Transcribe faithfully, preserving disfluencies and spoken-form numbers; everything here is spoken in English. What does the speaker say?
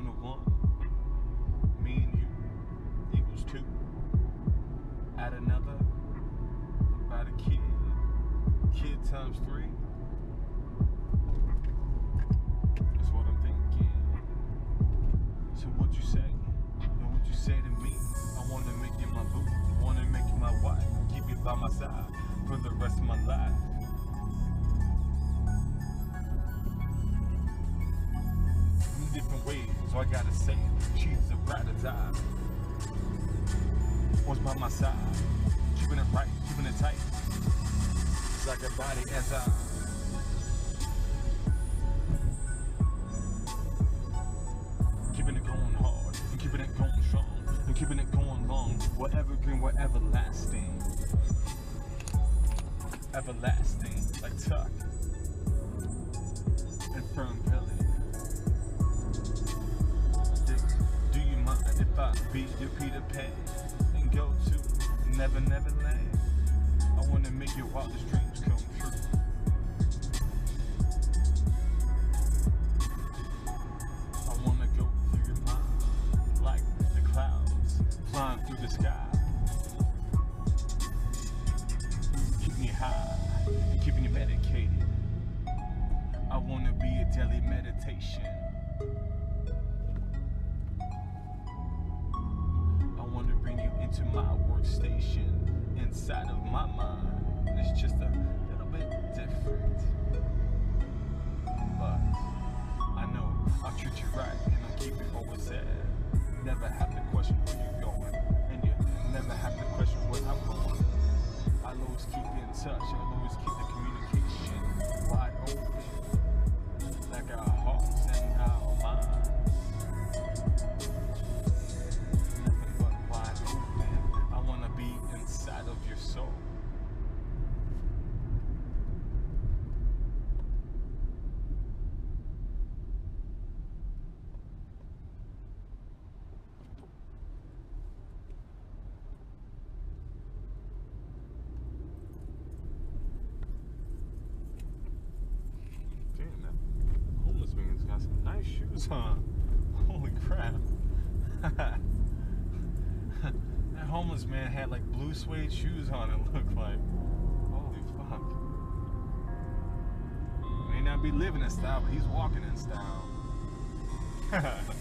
to one. Me and you equals two. Add another, about a kid. Kid times three. That's what I'm thinking. So what you say? And what you say to me? I wanna make you my boo. I wanna make you my wife. Keep you by my side for the rest of my life. In different ways, so I gotta say it. She's a ride or die. Was by my side, keeping it right, keeping it tight. It's like a body as I keeping it going hard, and keeping it going strong, and keeping it going long. We're evergreen, we're everlasting, everlasting, like tuck and firm belly. Do you mind if I be your Peter Pan? Go to Never Never Land. I wanna make your wildest dreams come true. I wanna go through your mind like the clouds flying through the sky. Keeping you high, keeping you medicated. I wanna be a daily meditation. Into my workstation, inside of my mind. It's just a little bit different, but I know I'll treat you right and I'll keep it always there. Never have to question where you're going, and you never have to question where I'm going. I'll always keep in touch, I'll always keep the communication wide open, like our hearts and our minds. Inside of your soul. Damn, that homeless man's got some nice shoes on. Holy crap. That homeless man had like blue suede shoes on, it looked like. Holy fuck. May not be living in style, but he's walking in style.